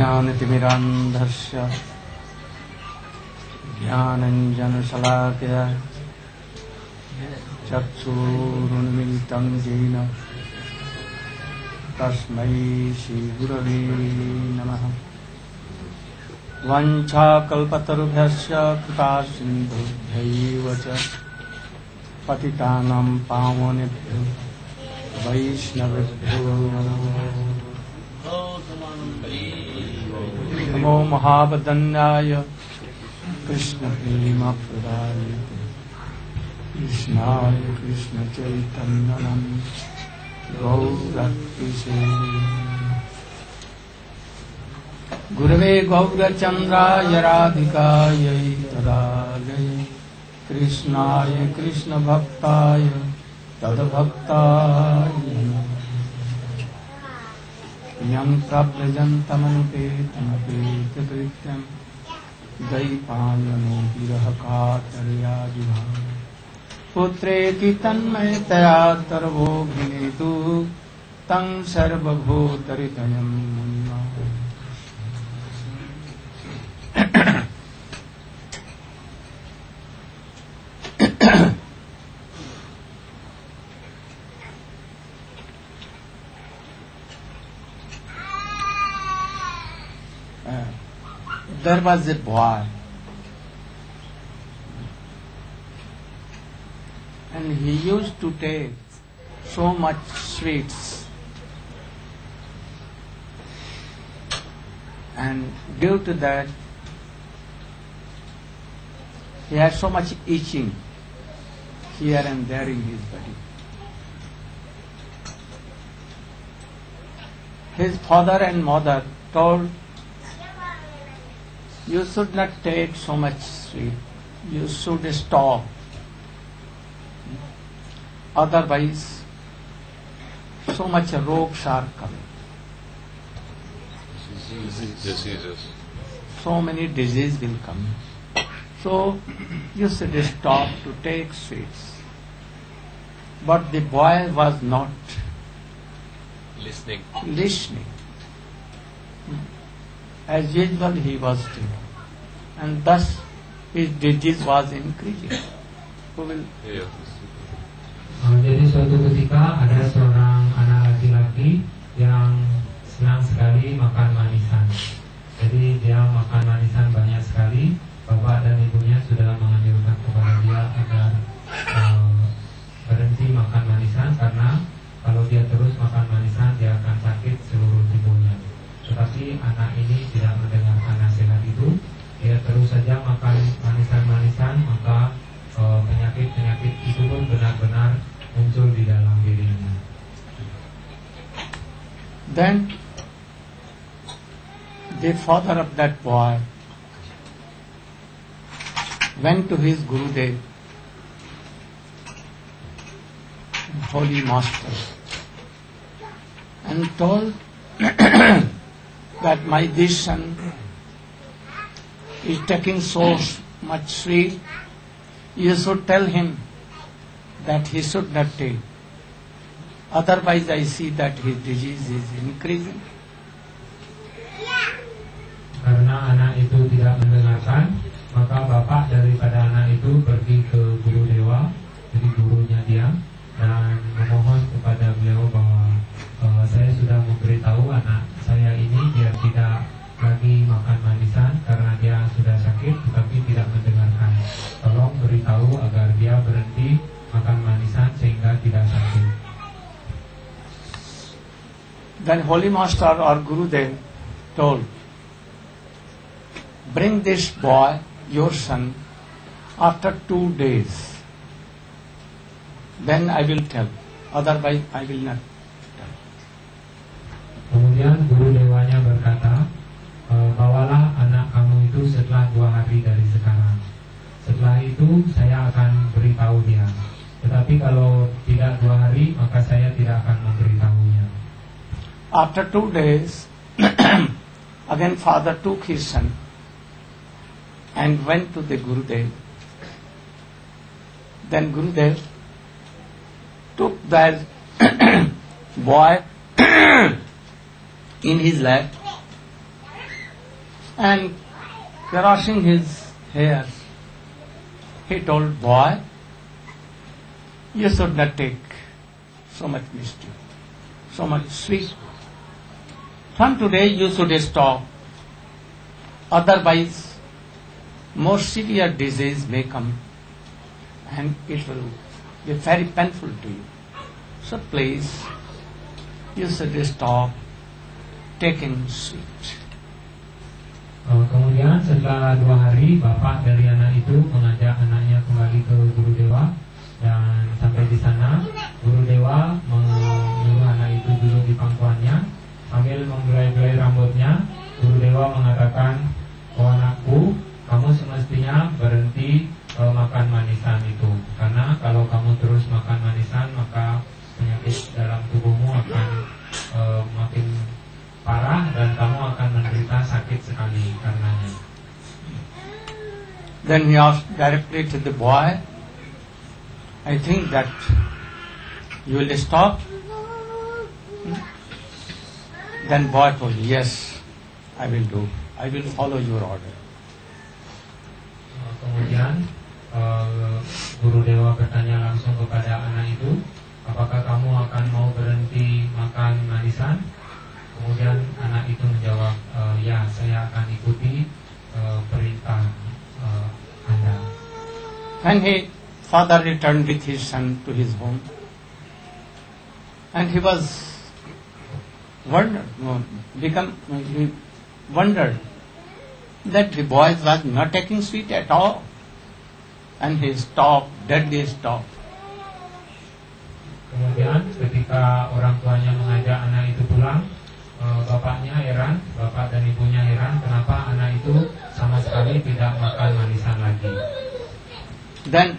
ज्ञानतिमिरान्धस्य ज्ञानञ्जनशलाकया चक्षुरुन्मिलितं येन तस्मै श्रीगुरवे नमः। वाञ्छाकल्पतरुभ्यश्च कृपासिन्धुभ्यैव च पतितानां पावनेभ्यो वैष्णवेभ्यो नमो महावदन्याय कृष्णप्रेमप्रदाय कृष्णाय कृष्णचैतन्यनामिने गौरक्तिसे गुरवे गौरचन्द्राय राधिकायै तदालये कृष्णाय कृष्णभक्ताय तद्भक्ताय यं प्रव्रजन्तमनुपेतमपेतकृत्यं द्वैपायनो विरहकातर्याजुहाव पुत्रेति तन्मयतया तर्वोऽभिनेतु तं सर्वभूतहृदयं मुनिना। There was a boy, and he used to take so much sweets, and due to that he had so much itching here and there in his body. His father and mother told, you should not take so much sweet, you should stop. Otherwise, so much rogues are coming. Diseases. So many diseases will come. So, you should stop to take sweets. But the boy was not Listening. As usual, he was taking. And thus, his disease was increasing. Who will? Yeah. Jadi suatu ketika ada seorang anak laki-laki yang senang sekali makan manisan. Jadi dia makan manisan banyak sekali. Bapak dan ibunya sudah menganjurkan kepada dia agar berhenti makan manisan karena kalau dia terus makan manisan dia akan sakit seluruh tubuhnya. Tetapi anak ini tidak mendengarkan nasihat itu. Dia terus saja makan manisan-manisan, maka penyakit-penyakit itu pun benar-benar muncul di dalam dirinya. Then the father of that boy went to his Gurudev, holy master, and told that my this son is taking so much sweet, you should tell him that he should not take. Otherwise I see that his disease is increasing. Karena anak itu tidak mendengarkan, maka bapak daripada anak itu pergi ke guru dewa, jadi gurunya dia, dan memohon kepada beliau bahwa saya sudah memberitahu anak saya ini biar tidak lagi makan manisan karena dia sudah sakit tetapi tidak mendengarkan. Tolong beritahu agar dia berhenti makan manisan sehingga tidak sakit. Then Holy Master or Gurudev told, bring this boy, your son, after 2 days. Then I will tell. Otherwise I will not tell. Kemudian guru dewanya berkata, bawalah anak kamu itu setelah 2 hari dari sekarang. Setelah itu saya akan beritahu dia. Tetapi kalau tidak 2 hari, maka saya tidak akan memberitahunya. After 2 days, again father took his son and went to the Gurudev. Then Gurudev took that boy in his lap and brushing his hair, he told, boy, you should not take so much mischief, so much sweet. From today you should stop, otherwise more severe disease may come and it will be very painful to you. So please, you should stop taking sweet. Kemudian setelah 2 hari, bapak dari anak itu mengajak anaknya kembali ke Guru Dewa, dan sampai di sana Guru Dewa menyuruh anak itu duduk di pangkuannya sambil membelai-belai rambutnya. Guru Dewa mengatakan, oh anakku, kamu semestinya berhenti makan manisan itu, karena kalau kamu terus makan manisan maka penyakit dalam tubuhmu akan makin parah dan kamu akan menderita sakit sekali karenanya. Then he asked directly to the boy, I think that you will stop? Then boy told, yes, I will do. I will follow your order. Kemudian Guru Dewa bertanya langsung kepada anak itu, apakah kamu akan mau berhenti makan manisan? Kemudian anak itu menjawab, ya, saya akan ikuti perintah Anda. When father returned with his son to his home, and he was wondered that the boy was not taking sweet at all, and he stopped, deadly stopped. Kemudian ketika orang tuanya mengajak anak itu pulang, bapaknya heran, bapak dan ibunya heran kenapa anak itu sama sekali tidak makan manisan lagi. Then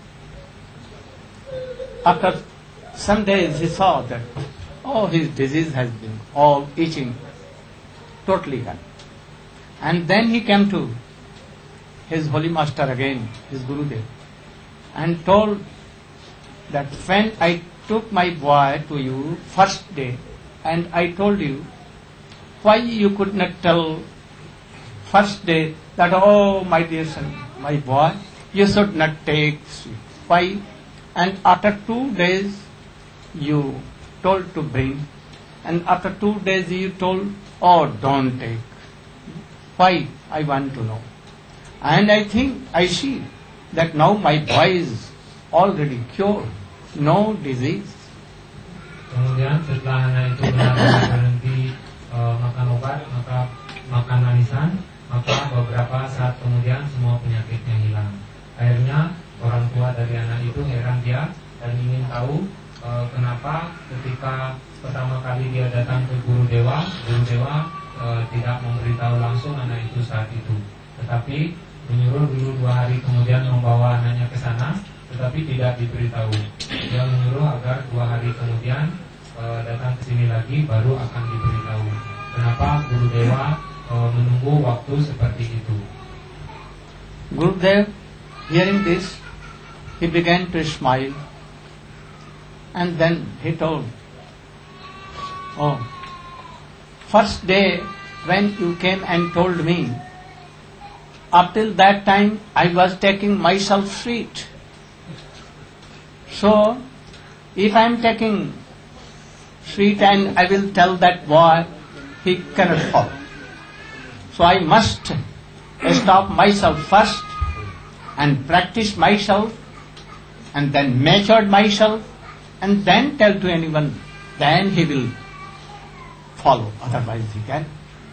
after some days he saw that his disease has been all itching, totally gone. And then he came to his holy master again, his Gurudev, and told that when I took my boy to you first day, and I told you, why you could not tell first day that, oh my dear son, my boy, you should not take sweet. Why? And after 2 days you told to bring, and after 2 days you told, oh don't take. Why? I want to know. And I see that now my boy is already cured, no disease. Kemudian setelah anak itu benar-benar berhenti makan obat, maka makan manisan, maka beberapa saat kemudian semua penyakitnya hilang. Akhirnya orang tua dari anak itu heran dia dan ingin tahu kenapa ketika pertama kali dia datang ke Guru Dewa tidak memberitahu langsung anak itu saat itu, tetapi menyuruh dulu 2 hari kemudian membawa anaknya ke sana, tetapi tidak diberitahu. Dia menyuruh agar 2 hari kemudian datang ke sini lagi, baru akan diberitahu. Kenapa Guru Dewa menunggu waktu seperti itu? Gurudev, hearing this, he began to smile, and then he told, oh, first day when you came and told me, up till that time I was taking myself sweet. So, if I am taking sweet and I will tell that boy, he cannot follow. So I must stop myself first and practice myself and then mature myself and then tell to anyone, then he will follow, otherwise he can.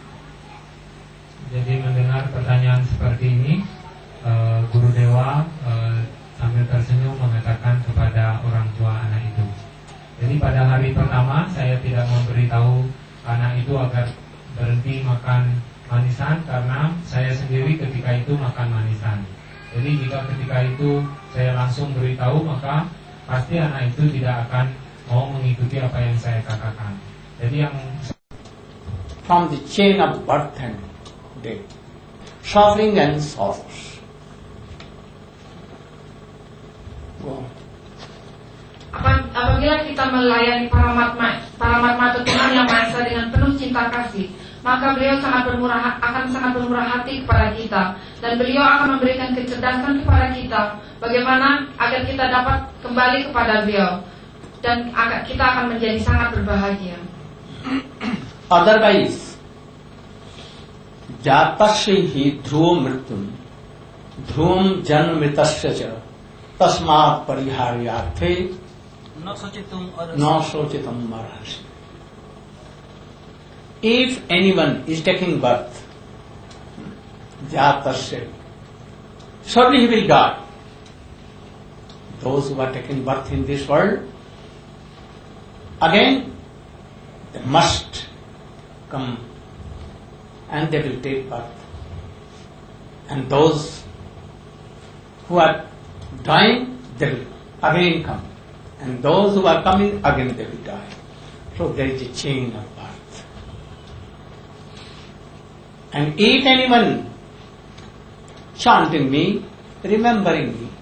Jadi mendengar pertanyaan seperti ini, Guru Dewa sambil tersenyum mengatakan kepada orang tua anak itu, jadi pada hari pertama saya tidak memberitahu anak itu agar berhenti makan manisan karena saya sendiri ketika itu makan manisan. Jadi jika ketika itu saya langsung beritahu, maka pasti anak itu tidak akan mau mengikuti apa yang saya katakan. Jadi yang from the chain of birth and death, suffering and sorrows. Go. Apabila kita melayani para matma Tuhan yang Maha Esa dengan penuh cinta kasih, maka beliau akan sangat bermurah hati kepada kita, dan beliau akan memberikan kecerdasan kepada kita bagaimana agar kita dapat kembali kepada beliau, dan kita akan menjadi sangat berbahagia. Otherwise, jatasya hi dhruva mrityum dhruvam janmritasya cha tasmat pariharyarthe na sochitum marhasi. If anyone is taking birth, jatasya, surely he will die. Those who are taking birth in this world, again they must come and they will take birth. And those who are dying, they will again come. And those who are coming, again they will die. So there is a chain of birth. And if anyone chanting me, remembering me,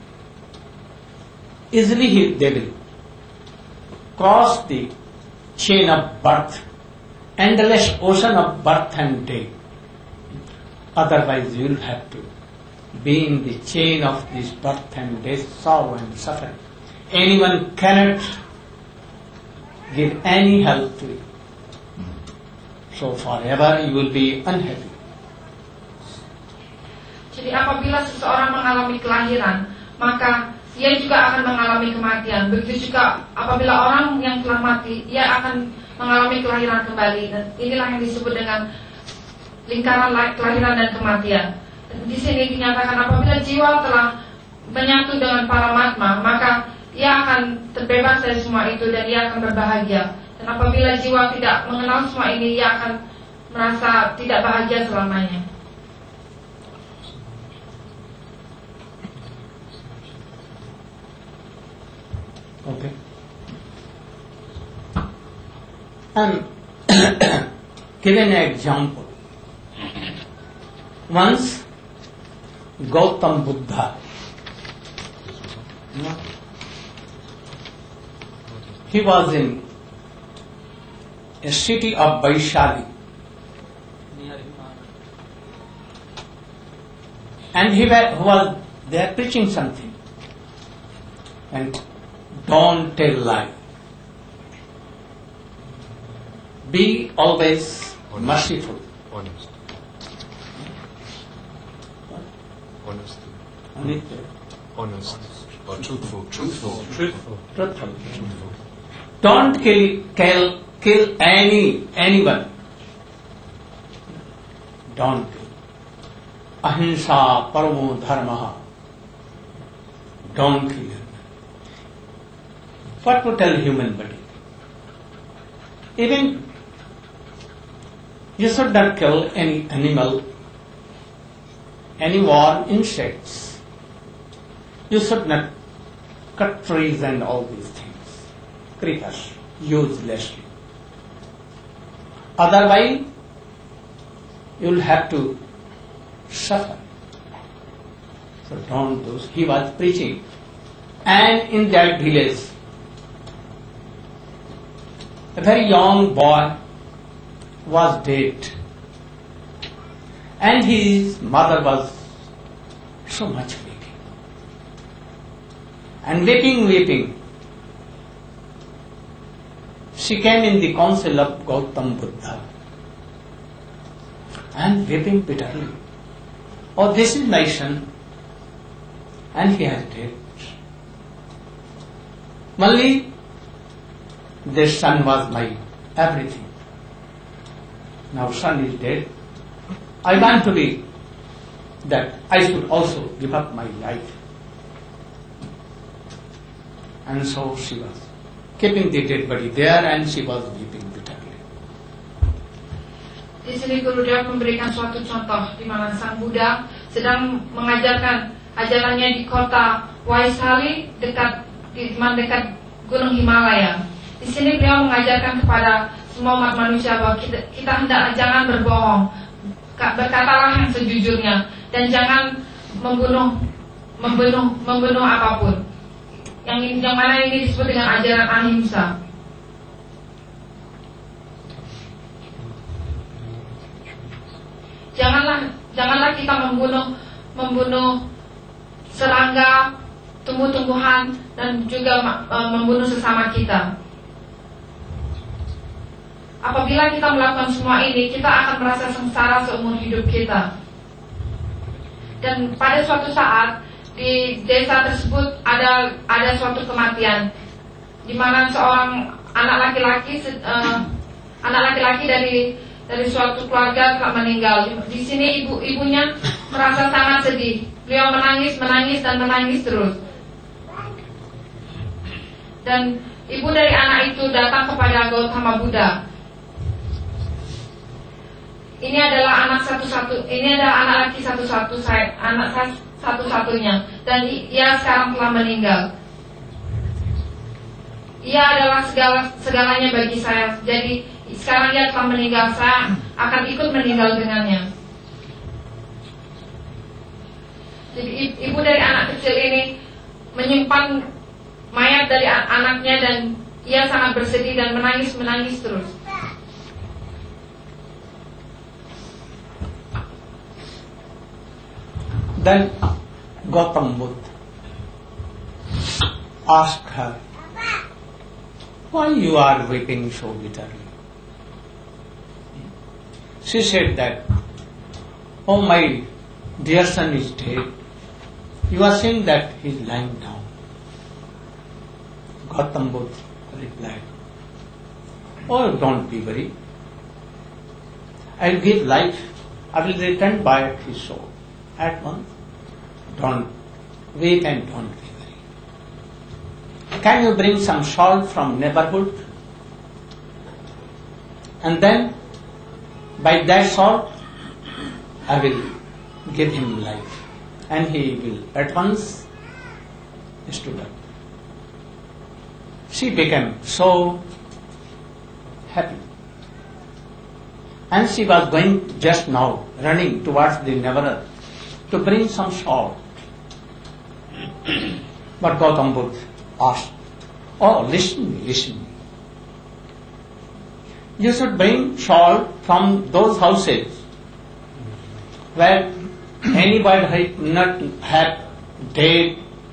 easily they will cross the chain of birth, endless ocean of birth and death. Otherwise you will have to be in the chain of this birth and death, sorrow and suffering. Anyone cannot give any help to you. So forever you will be unhappy. Jadi apabila seseorang mengalami kelahiran, maka ia juga akan mengalami kematian. Begitu juga apabila orang yang telah mati, ia akan mengalami kelahiran kembali. Dan inilah yang disebut dengan lingkaran kelahiran dan kematian. Dan di sini dinyatakan apabila jiwa telah menyatu dengan Paramatma, maka ia akan terbebas dari semua itu dan ia akan berbahagia. Dan apabila jiwa tidak mengenal semua ini, ia akan merasa tidak bahagia selamanya. Okay. I'm giving an example. Once Gautam Buddha, he was in a city of Vaishali, and he was there preaching something, and don't tell lie. Be always merciful. Honest. Honest. Or truthful. Don't kill anyone. Don't kill. Ahimsa paramo dharma. Don't kill. What to tell human body? Even you should not kill any animal, any warm insects. You should not cut trees and all these things. Creepers, uselessly. Otherwise, you will have to suffer. So don't do. He was preaching, and in that village, a very young boy was dead, and his mother was so much weeping. And weeping, she came in the council of Gautam Buddha and weeping bitterly. Oh, this is my son, and he has died. Only this son was my everything. Now son is dead. I want to be that I should also give up my life. And so she was keeping the dead body there, and she was weeping bitterly. Di sini Gurudev memberikan suatu contoh di mana Sang Buddha sedang mengajarkan ajarannya di kota Vaishali dekat Gunung Himalaya. Di sini beliau mengajarkan kepada semua umat manusia bahwa kita hendaklah jangan berbohong, berkatalah yang sejujurnya, dan jangan membunuh apapun. Yang mana ini disebut dengan ajaran ahimsa. janganlah kita membunuh serangga, tumbuh-tumbuhan, dan juga membunuh sesama kita. Apabila kita melakukan semua ini, kita akan merasa sengsara seumur hidup kita. Dan pada suatu saat di desa tersebut ada suatu kematian, di mana seorang anak laki-laki dari suatu keluarga telah meninggal. Di sini ibunya merasa sangat sedih. Beliau menangis dan menangis terus. Dan ibu dari anak itu datang kepada Gautama Buddha. Ini adalah anak laki satu-satunya, dan ia sekarang telah meninggal. Ia adalah segalanya bagi saya. Jadi sekarang ia telah meninggal, saya akan ikut meninggal dengannya. Jadi ibu dari anak kecil ini menyimpan mayat dari anaknya, dan ia sangat bersedih dan menangis terus. Then Gautama Buddha asked her, "Why you are weeping so bitterly?" She said that, "Oh, my dear son is dead. You are saying that he is lying down." Gautama Buddha replied, "Oh, don't be worried. I will give life. I will return back his soul at once. Don't weep and don't be worried. Can you bring some salt from neighborhood? And then by that salt I will give him life, and he will at once stood up." She became so happy, and she was going just now, running towards the neighbor to bring some salt. But Gautama Buddha asked, "Oh, listen me. You should bring salt from those houses where anybody not had died,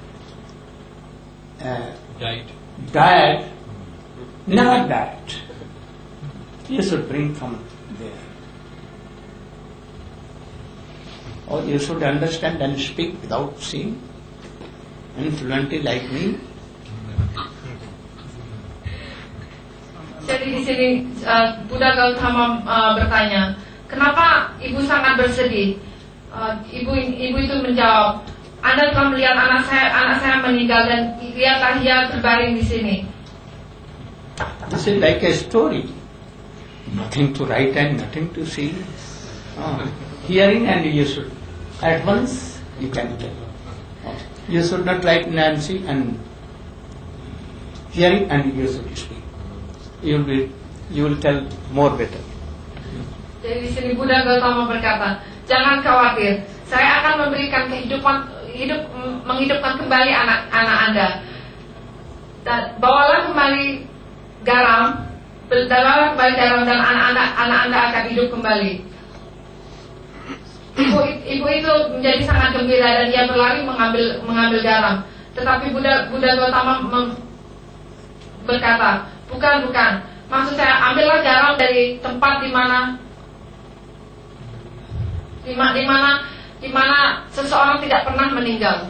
never died. You should bring from there. Or you should understand and speak without seeing, fluently like me." Jadi di sini Buddha Gautama bertanya, "Kenapa ibu sangat bersedih?" Ibu itu menjawab, "Anda telah melihat anak saya meninggal, dan lihatlah ia terbaring di sini." This is like a story. Nothing to write and nothing to see. Hearing, and you should at once you can tell. You should not write Nancy, and hearing, and you should speak. You will tell more better. Jadi di sini Buddha Gautama berkata, "Jangan khawatir, saya akan memberikan menghidupkan kembali anak Anda. Dan bawalah kembali garam, dan anak Anda akan hidup kembali." Ibu itu menjadi sangat gembira, dan ia berlari mengambil garam. Tetapi Buddha Gautama berkata, bukan. Maksud saya, ambillah garam dari tempat di mana seseorang tidak pernah meninggal.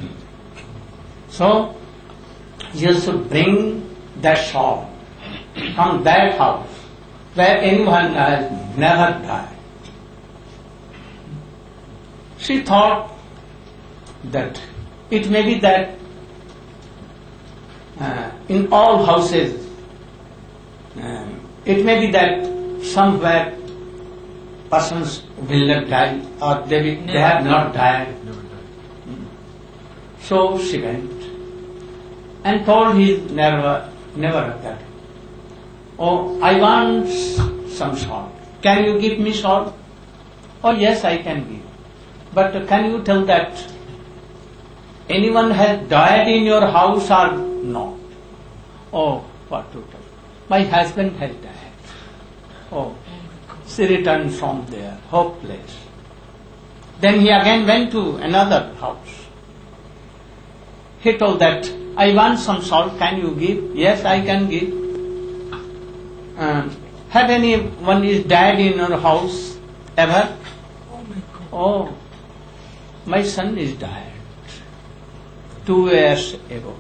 So you should bring that salt from that house where anyone has never died. She thought that it may be that in all houses, it may be that somewhere persons will not die, or they have not died. So she went and told his neighbor that, "Oh, I want some salt. Can you give me salt?" "Oh, yes, I can give. But can you tell that anyone has died in your house or not?" "Oh, what to tell? My husband has died." Oh, she returned from there, hopeless. Then he again went to another house. He told that, I want some salt, can you give? Yes, I can give. Have anyone is died in your house ever? Oh, my son is died 2 years ago.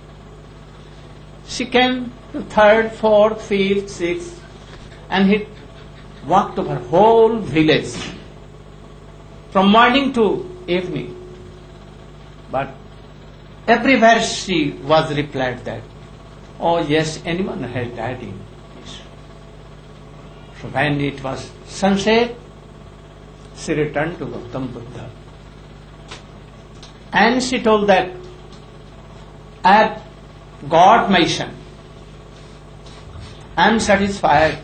She came to 3rd, 4th, 5th, 6th, and he walked over whole village from morning to evening. But everywhere she was replied that, oh yes, anyone has died in this. So when it was sunset, she returned to Gautam Buddha. And she told that, I have got my son. I am satisfied.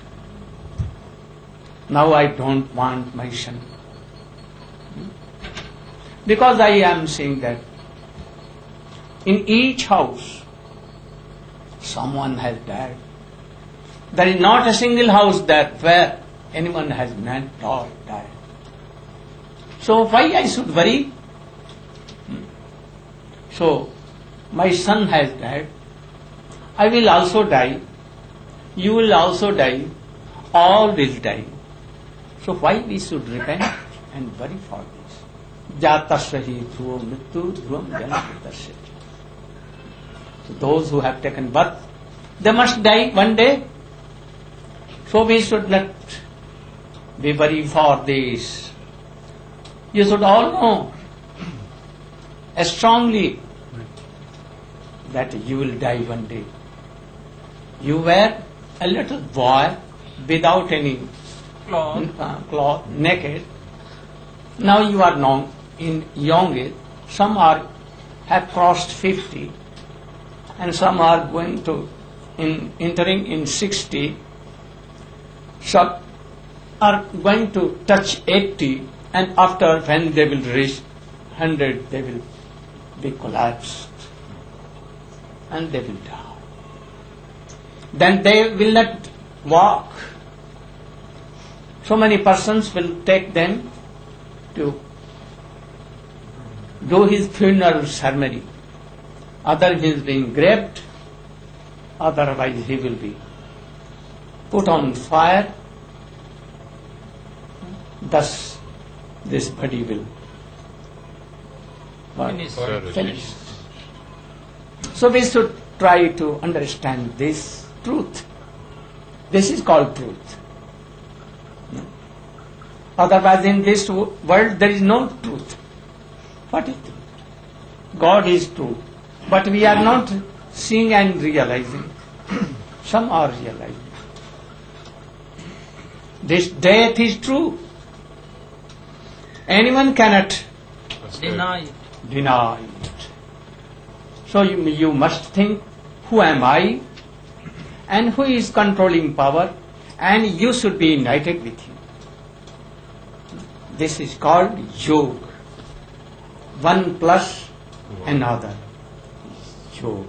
Now I don't want my son. Because I am saying that in each house someone has died. There is not a single house that where anyone has not died. So why I should worry? So my son has died. I will also die. You will also die. All will die. So why we should repent and worry for this? Jatasya hi dhruva mrityu dhruvam janatasya. So those who have taken birth, they must die one day. So we should not be worried for this. You should all know strongly that you will die one day. You were a little boy without any cloth, naked. Now you are now in young age. Some have crossed 50, and some are going to entering in 60. Some are going to touch 80, and after when they will reach 100, they will be collapsed and they will die. Then they will not walk. So many persons will take them to do his funeral ceremony. Other he is being grabbed, otherwise he will be put on fire. Thus this body will finish. So we should try to understand this truth. This is called truth. Otherwise in this world there is no truth. What is truth? God is truth. But we are not seeing and realizing. Some are realizing. This death is true. Anyone cannot deny it. So you must think, who am I and who is controlling power, and you should be united with him. This is called yoga. One plus another. Yoga.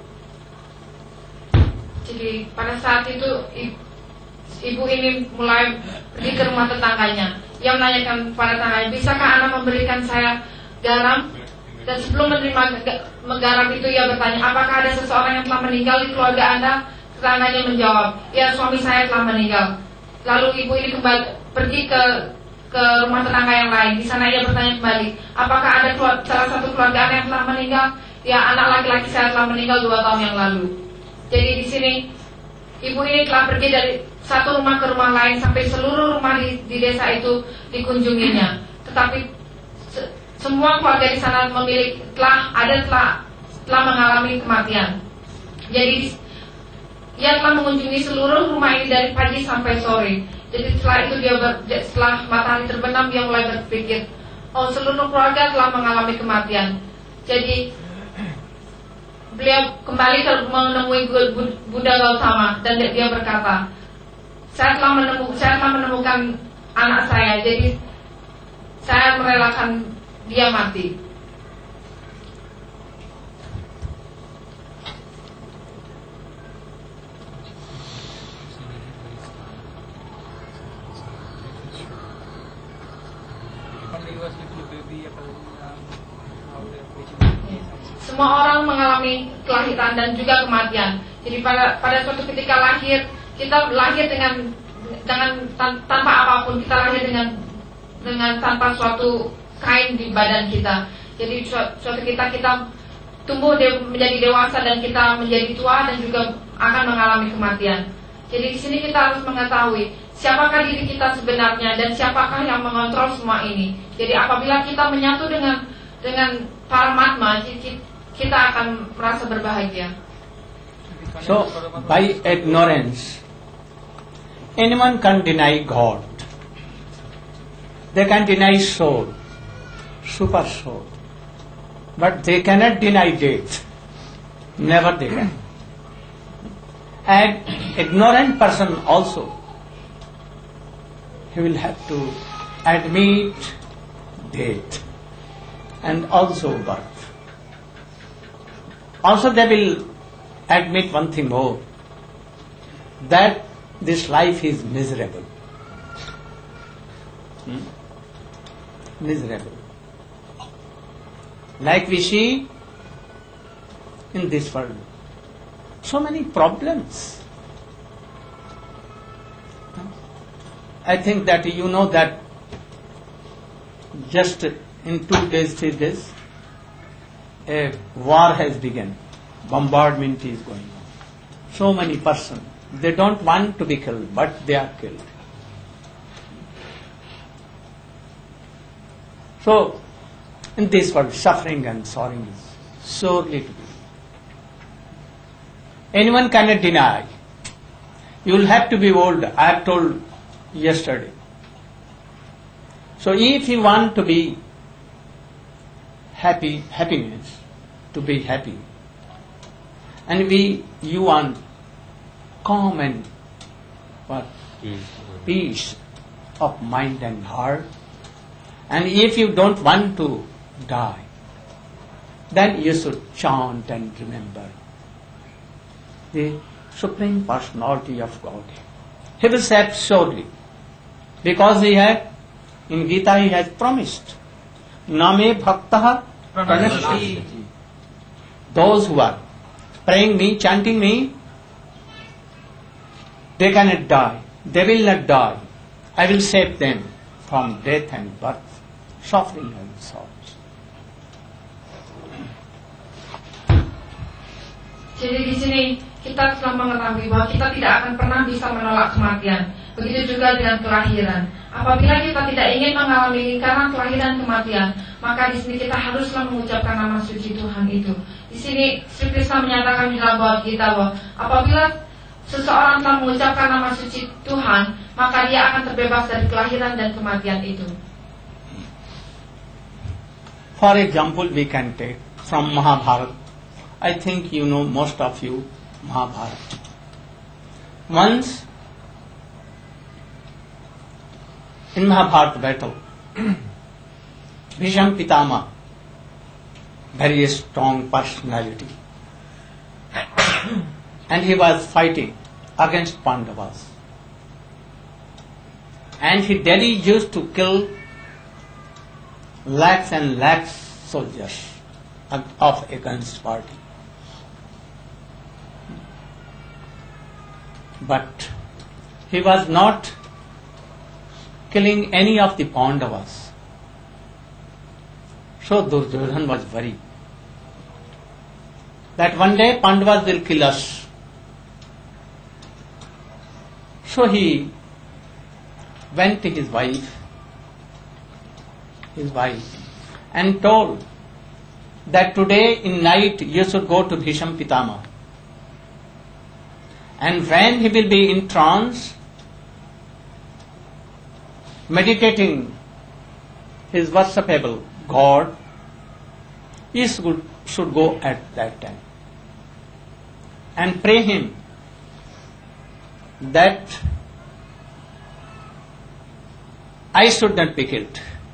Jadi pada saat itu ibu ini mulai pergi ke rumah tetangganya. Ia menanyakan pada tetangganya, bisakah anak memberikan saya garam? Dan sebelum menerima garam itu ia bertanya, apakah ada seseorang yang telah meninggal di keluarga Anda? Tetangganya menjawab, ya suami saya telah meninggal. Lalu ibu ini pergi ke rumah tetangga yang lain. Di sana ia bertanya kembali, apakah ada salah satu keluarga Anda yang telah meninggal? Ya, anak laki-laki saya telah meninggal 2 tahun yang lalu. Jadi di sini ibu ini telah pergi dari satu rumah ke rumah lain sampai seluruh rumah di desa itu dikunjunginya. Tetapi semua keluarga di sana telah mengalami kematian. Jadi ia telah mengunjungi seluruh rumah ini dari pagi sampai sore. Jadi setelah itu setelah matahari terbenam dia mulai berpikir, oh seluruh keluarga telah mengalami kematian. Jadi beliau kembali menemui Buddha Gautama dan dia berkata, saya telah menemukan anak saya, jadi saya merelakan dia mati. When he was little baby, semua orang mengalami kelahiran dan juga kematian. Jadi pada suatu ketika lahir, kita lahir dengan tanpa apapun, kita lahir dengan tanpa suatu kain di badan kita. Jadi suatu kita tumbuh menjadi dewasa dan kita menjadi tua dan juga akan mengalami kematian. Jadi di sini kita harus mengetahui siapakah diri kita sebenarnya dan siapakah yang mengontrol semua ini. Jadi apabila kita menyatu dengan Paramatma, kita akan merasa berbahagia. So, by ignorance, anyone can deny God. They can deny soul, super soul. But they cannot deny death. Never they can. And ignorant person also, he will have to admit death and also birth. Also they will admit one thing more, that this life is miserable. Miserable. Like we see in this world, so many problems. I think that you know that just in 2 days, 3 days, a war has begun. Bombardment is going on. So many persons, they don't want to be killed, but they are killed. So, in this world, suffering and sorrow is sorely to be. Anyone cannot deny. You will have to be old, I have told yesterday. So if you want to be happiness, to be happy, and you want calm and what? Peace of mind and heart, and if you don't want to die, then you should chant and remember the Supreme Personality of God. He will save surely, because in Gita he has promised, Name Bhaktaha Pranashyati. Those who are praying me, chanting me, they cannot die. They will not die. I will save them from death and birth, suffering and sorrows. Jadi di sini kita telah mengetahui bahwa kita tidak akan pernah bisa menolak kematian. Begitu juga dengan kelahiran. Apabila kita tidak ingin mengalami lingkaran kelahiran kematian, maka di sini kita haruslah mengucapkan nama suci Tuhan itu. Di sini Sri Krishna menyatakan di dalam Bhagavad Gita bahwa apabila seseorang telah mengucapkan nama suci Tuhan, maka dia akan terbebas dari kelahiran dan kematian itu. For example, we can take from Mahabharata. I think you know, most of you, Mahabharata. Once in Mahabharata battle, Bhisham Pitama, very strong personality, and he was fighting against Pandavas. And he daily used to kill lakhs and lakhs soldiers of against party. But he was not killing any of the Pandavas. So Duryodhana was worried that one day Pandavas will kill us. So he went to his wife, and told that today in night you should go to Bhisham Pitama. And when he will be in trance, meditating his worshipable God, you should go at that time and pray him that I should not be killed.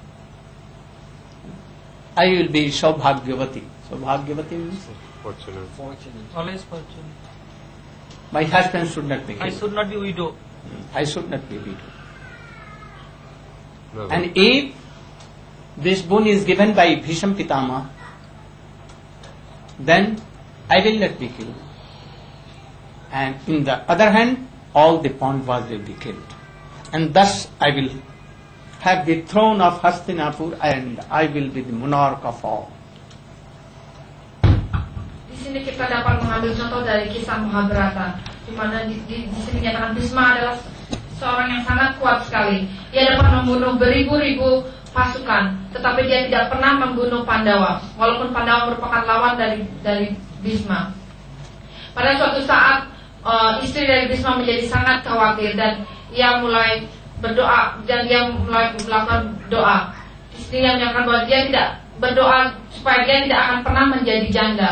I will be Saubhagyavati. Saubhagyavati means Fortunate. Always fortune. my husband should not be killed. I should not be widow. I should not be widow. Never. And if this boon is given by Bhisham Pitama, then I will not be killed. And in the other hand, all the Pandavas will be killed. And thus I will have the throne of Hastinapur and I will be the monarch of all. Di sini kita dapat mengambil contoh dari kisah Mahabharata, di mana di sini nyatakan Bhisma adalah seorang yang sangat kuat sekali. Ia dapat membunuh beribu-ribu pasukan, tetapi dia tidak pernah membunuh Pandawa, walaupun Pandawa merupakan lawan dari Bhisma. Pada suatu saat istri dari Bhisma menjadi sangat khawatir dan ia mulai berdoa dan dia mulai melakukan doa. Istri yang menyatakan bahwa dia tidak berdoa supaya dia tidak akan pernah menjadi janda.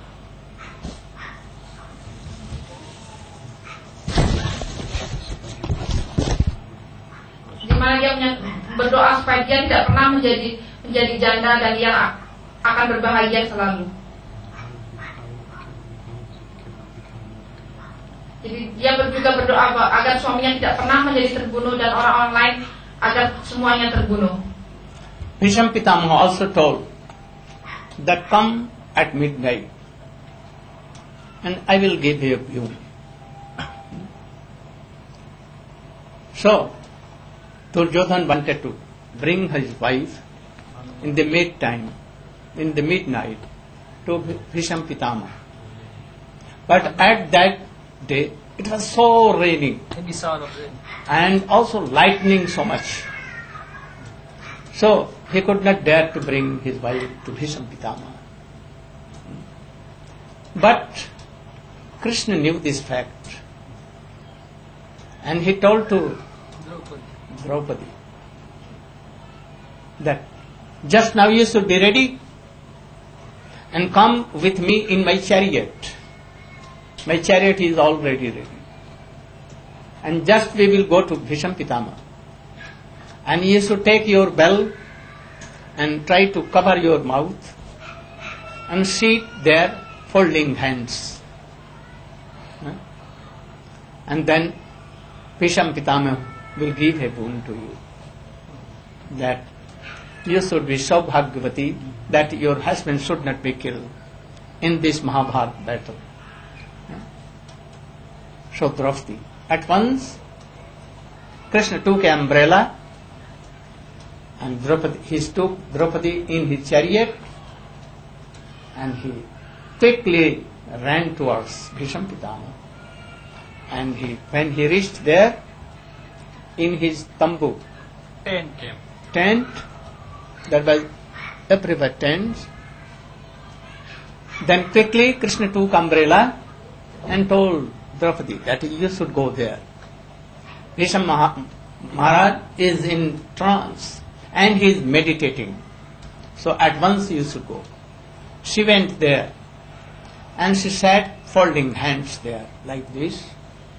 Di mana dia berdoa supaya dia tidak pernah menjadi janda dan dia akan berbahagia selalu. Jadi dia juga berdoa agar suaminya tidak pernah menjadi terbunuh dan orang-orang lain agar semuanya terbunuh. Bhishma Pitamaha also told that come at midnight and I will give you a boon. So Duryodhana wanted to bring his wife in the midnight to Bhishma Pitamaha. But at that day it was so raining and also lightning so much. So he could not dare to bring his wife to Bhishma Pitamaha. But Krishna knew this fact and he told to Draupadi that just now you should be ready and come with me in my chariot. My chariot is already ready. And just we will go to Bhishma Pitamaha. And you should take your bell and try to cover your mouth and sit there folding hands. And then Bhishma Pitamaha will give a boon to you. That you should be so bhagyavati that your husband should not be killed in this Mahabharata battle. So Draupadi, at once Krishna took an umbrella and he took Draupadi in his chariot and he quickly ran towards Bhishma Pitamaha. And when he reached there, in his tambu, tent, that was everywhere tents, then quickly Krishna took umbrella and told Draupadi that you should go there. Bhishma Maharaj is in trance and he is meditating. So at once you should go. She went there and she sat folding hands there like this.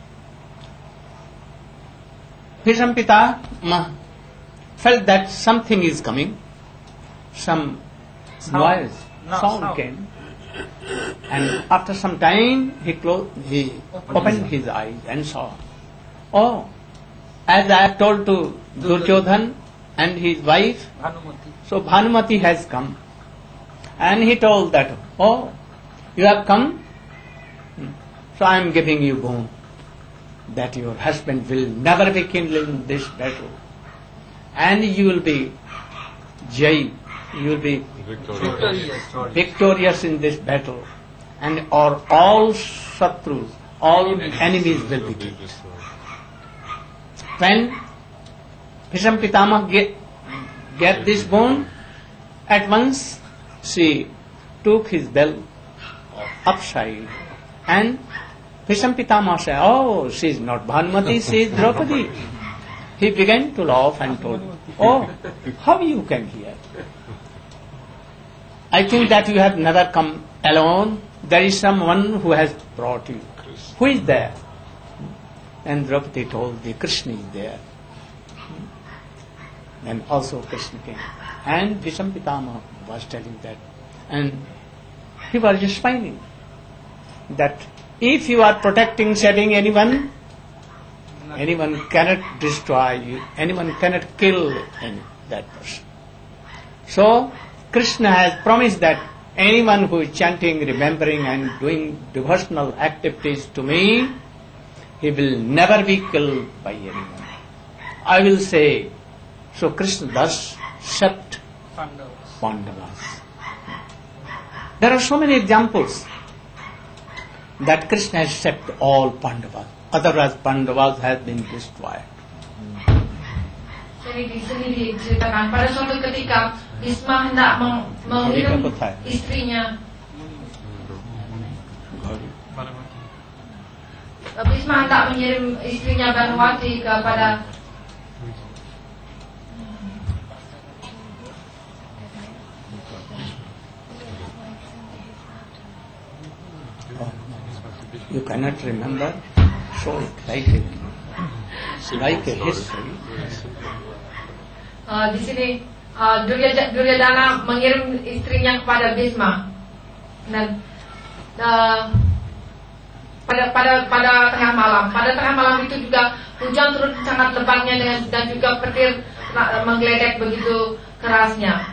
Bhishma Pitamaha felt that something is coming. Some noise, sound came. And after some time, he opened his eyes and saw, oh, as I have told to Duryodhana and his wife, so Bhanumati has come. And he told that, oh, you have come? So I am giving you boon, that your husband will never be killed in this battle. And you will be Jai, you will be victorious in this battle. And all Shatrus, all enemies will be killed. When Bhishma Pitamaha get this boon, at once she took his bell upside and Bhishma Pitamaha said, oh, she is not Bhanumati, she is Draupadi. He began to laugh and told, oh, how you came here? I think that you have never come alone. There is someone who has brought you. Who is there? And Draupadi told the Krishna is there. Then also Krishna came. And Bhishma Pitamaha was telling that. And he was just smiling. That if you are protecting, saving anyone cannot destroy you, anyone cannot kill that person. So Krishna has promised that anyone who is chanting, remembering and doing devotional activities to me, he will never be killed by anyone. I will say, so Krishna thus swept Pandavas. There are so many examples that Krishna has swept all Pandavas. Otherwise Pandavas have been destroyed. Jadi di sini diceritakan pada suatu ketika Bhisma hendak mengirim istrinya. Bhisma hendak mengirim istrinya Banwati kepada You cannot remember, show it like a history. Di sini Duryodhana mengirim istrinya kepada Bhisma dan pada tengah malam. Pada tengah malam itu juga hujan turun sangat lebatnya dan juga petir menggeledek begitu kerasnya.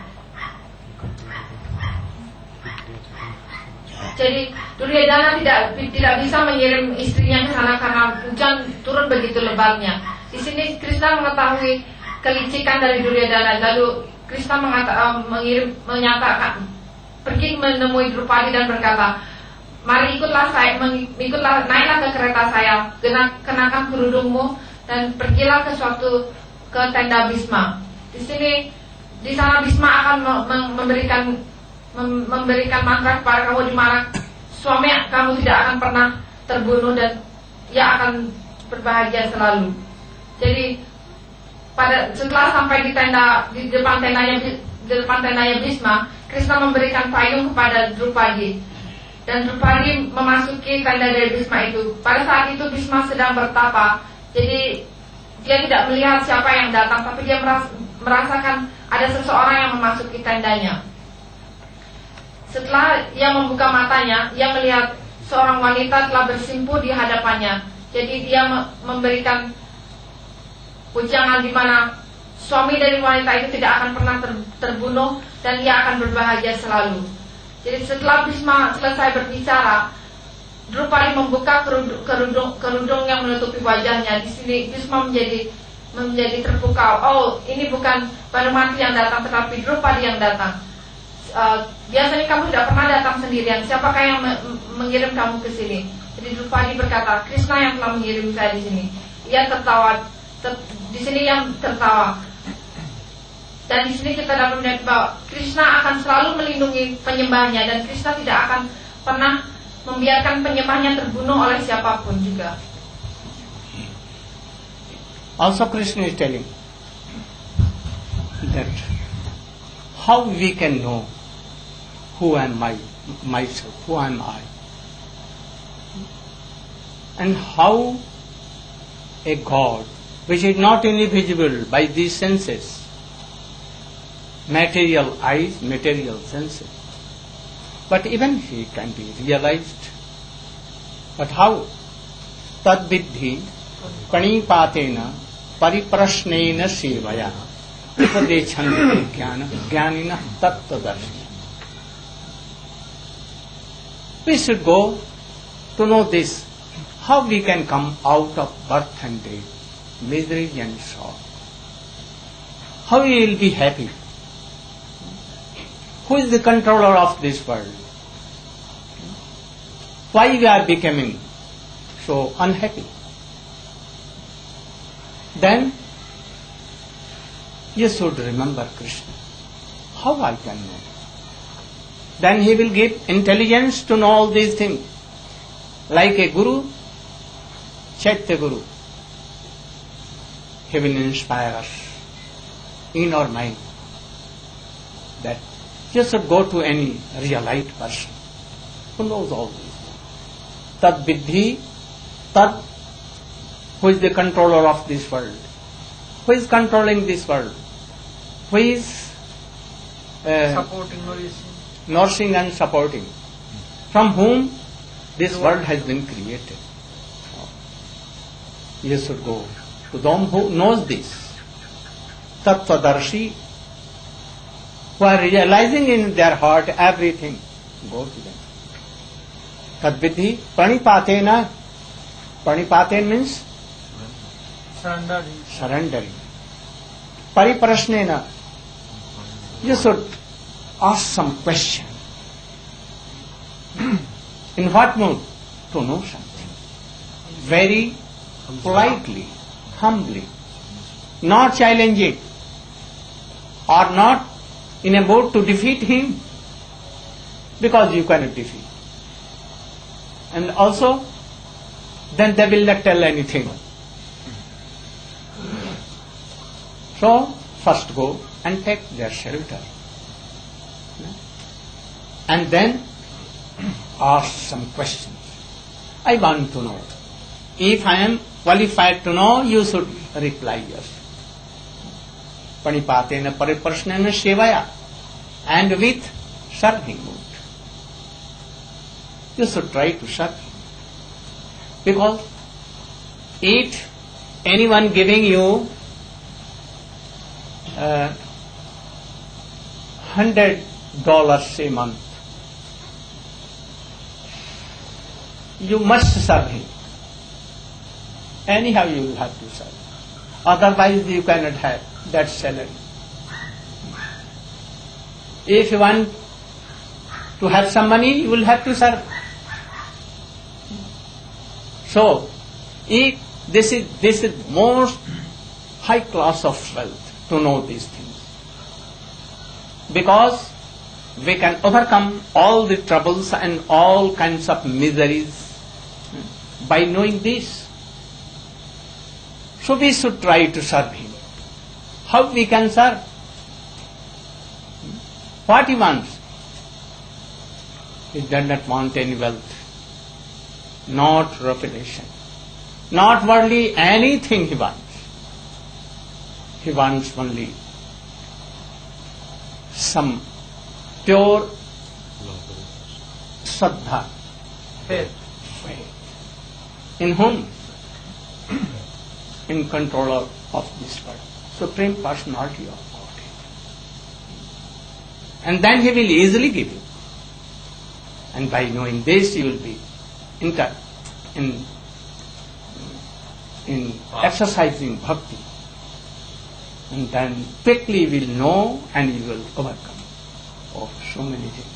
Jadi Duryodhana tidak bisa mengirim istrinya ke sana karena hujan turun begitu lebatnya. Di sini Krishna mengetahui kelicikan dari Duryodhana, lalu Krishna menyatakan pergi menemui Drupadi dan berkata, mari ikutlah naiklah ke kereta saya, kenakan kerudungmu dan pergilah ke tenda Bhisma. Di sana Bhisma akan memberikan mantra kepada kamu di mana suami kamu tidak akan pernah terbunuh dan ia akan berbahagia selalu. Jadi setelah sampai di depan tendanya Bhisma, Krishna memberikan payung kepada Drupadi dan Drupadi memasuki tenda dari Bhisma itu. Pada saat itu Bhisma sedang bertapa, jadi dia tidak melihat siapa yang datang, tapi dia merasakan ada seseorang yang memasuki tendanya. Setelah ia membuka matanya, ia melihat seorang wanita telah bersimpuh di hadapannya. Jadi dia memberikan ujangan di mana suami dari wanita itu tidak akan pernah terbunuh dan ia akan berbahagia selalu. Jadi setelah Bhisma selesai berbicara, Drupadi membuka kerudung yang menutupi wajahnya. Di sini Bhisma menjadi terpukau. Oh, ini bukan Banumati yang datang, tetapi Drupadi yang datang. Biasanya kamu tidak pernah datang sendirian. Siapakah yang mengirim kamu ke sini? Jadi Drupadi berkata, Krishna yang telah mengirim saya di sini. Ia tertawa. Di sini yang tertawa. Dan di sini kita dapat melihat bahwa Krishna akan selalu melindungi penyembahnya dan Krishna tidak akan pernah membiarkan penyembahnya terbunuh oleh siapapun juga. Also Krishna is telling that how we can know who am myself, who am I, and how a God which is not only visible by these senses, material eyes, material senses, but even he can be realized. But how? Tad viddhi pranipatena pariprashnena sevaya upadechanti jnanina tattvadarshi. We should go to know this, how we can come out of birth and death, misery and sorrow. How we will be happy. Who is the controller of this world? Why we are becoming so unhappy? Then you should remember Krishna. How I can know? Then he will give intelligence to know all these things. Like a guru, Chaitya Guru, he will inspire us in our mind that you should go to any realized person who knows all this. Tad viddhi, tad, who is the controller of this world? Who is controlling this world? Who is supporting, nourishing and supporting? From whom this world has been created? You should go to them who knows this. Tattvadarshi, who are realizing in their heart everything. go to them. Tadvidhi pranipatena. Pranipaten means surrendering. Pariprasnena. You should ask some question. In what mood? To know something. Very politely, humbly. Not challenging. Or not in a mood to defeat him. Because you cannot defeat. And also, then they will not tell anything. So, first go and take their shelter. And then ask some questions. I want to know. If I am qualified to know, you should reply yes. Panipatena pariprasnena sevaya. And with serving mood. You should try to serve him. Because if anyone giving you $100 a month, you must serve him. Anyhow you will have to serve. Otherwise you cannot have that salary. If you want to have some money, you will have to serve. So, if this is most high class of wealth to know these things. Because we can overcome all the troubles and all kinds of miseries by knowing this. So we should try to serve him. How we can serve? What he wants? He does not want any wealth. Not reputation, not worldly anything he wants. He wants only some pure Saddha, faith. In whom? In controller of this world, Supreme Personality of Godhead. And then he will easily give you. And by knowing this, you will be in exercising bhakti, and then quickly you will know and you will overcome so many things.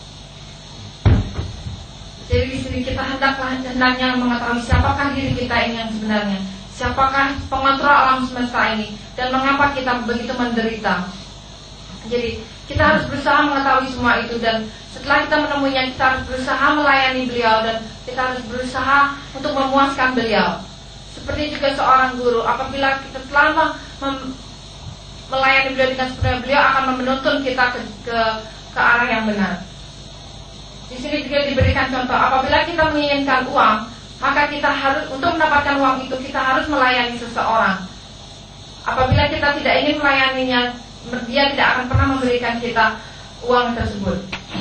Jadi di sini kita hendaknya mengetahui siapakah diri kita ini yang sebenarnya, siapakah pengontrol alam semesta ini, dan mengapa kita begitu menderita. Jadi kita harus berusaha mengetahui semua itu, dan setelah kita menemuinya, kita harus berusaha melayani beliau, dan kita harus berusaha untuk memuaskan beliau. Seperti juga seorang guru, apabila kita telah melayani beliau dengan sepenuhnya, beliau akan menuntun kita ke arah yang benar. Di sini juga diberikan contoh, apabila kita menginginkan uang, maka kita harus, untuk mendapatkan uang itu, kita harus melayani seseorang. Apabila kita tidak ingin melayaninya, dia tidak akan pernah memberikan kita uang tersebut.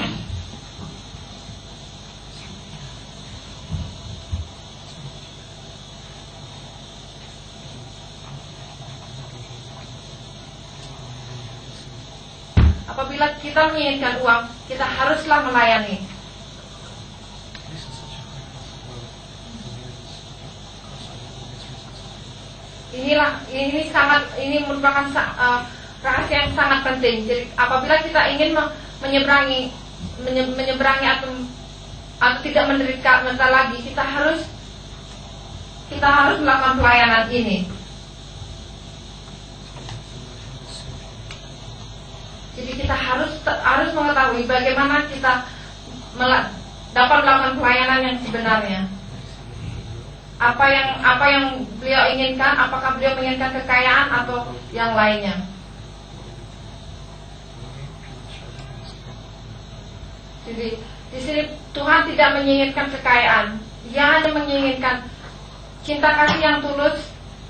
Apabila kita menginginkan uang, kita haruslah melayani. Ini merupakan rahasia yang sangat penting. Jadi apabila kita ingin menyeberangi atau tidak menderita lagi, kita harus melakukan pelayanan ini. Jadi kita harus mengetahui bagaimana kita dapat melakukan pelayanan yang sebenarnya. Apa yang beliau inginkan, apakah beliau menginginkan kekayaan atau yang lainnya. Jadi di sini Tuhan tidak menginginkan kekayaan, Dia hanya menginginkan cinta kasih yang tulus,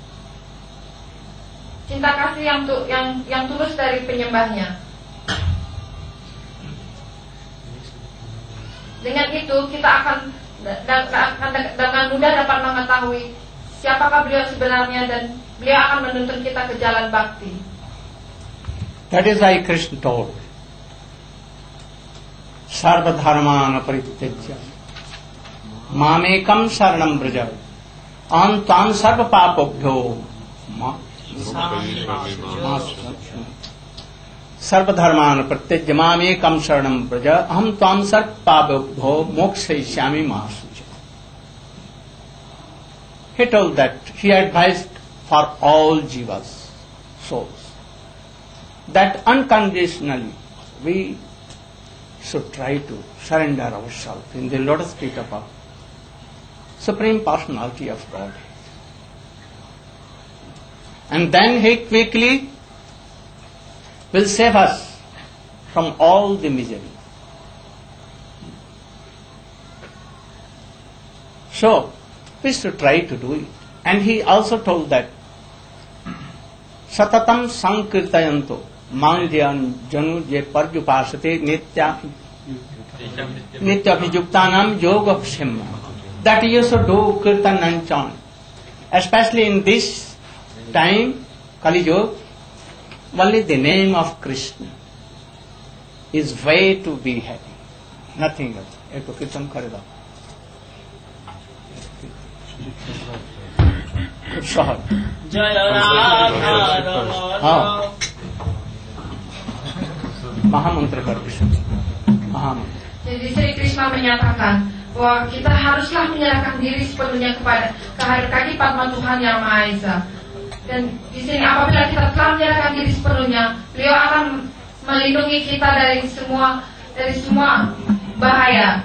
cinta kasih yang tulus dari penyembahnya. Dengan itu kita akan dengan mudah dapat mengetahui siapakah beliau sebenarnya, dan beliau akan menuntun kita ke jalan bakti. That is why Krishna told, सर्वधर्मान परित्यज्य मामेकं शरणं व्रज अहं त्वां सर्व पापेभ्यो सर्वधर्मान परित्यज्य मामेकं शरणं व्रज अहं त्वां सर्व पापेभ्यो मोक्षयिष्यामि मा शुचः. He told that he advised for all jivas, souls, that unconditionally we should try to surrender ourselves in the lotus feet of our Supreme Personality of God. And then He quickly will save us from all the misery. So, we should try to do it. And He also told that Satatam Sankirtayanto Manidyan Janu Je Parjupasate Nityabhijuktanam Yogakshema. That you should do Kirtan and chant. Especially in this time, Kali Yuga, only the name of Krishna is way to be happy. Nothing else. Eko Kirtan kare dao. Sahaj. हाँ Mahamantra Krishna. Mahamantra. Jadi Sri Krishna menyatakan bahwa kita haruslah menyerahkan diri sepenuhnya kepada kaki Padma Tuhan Yang Maha Esa. Dan di sini apabila kita telah menyerahkan diri sepenuhnya, beliau akan melindungi kita dari semua bahaya.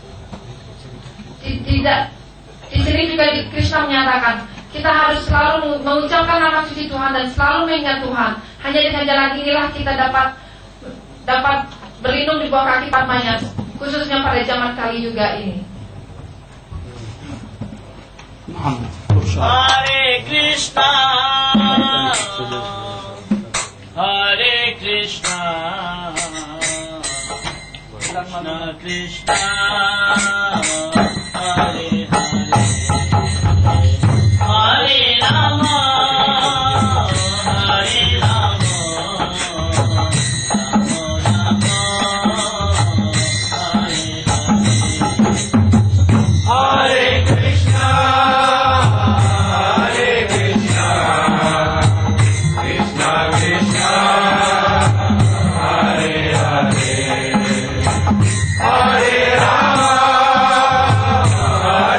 Tidak. Di sini juga Krishna menyatakan kita harus selalu mengucapkan nama suci Tuhan dan selalu mengingat Tuhan. Hanya dengan jalan inilah kita dapat berlindung di bawah kaki Padmanya, khususnya pada zaman Kali Yuga ini. Hare Krishna, Hare Krishna, Krishna Krishna, Hare Hare, Hare Rama, Hare Rama, Rama Rama, Hare Hare, Hare Krishna, Hare Krishna, Krishna Krishna, Hare Hare, Hare Rama,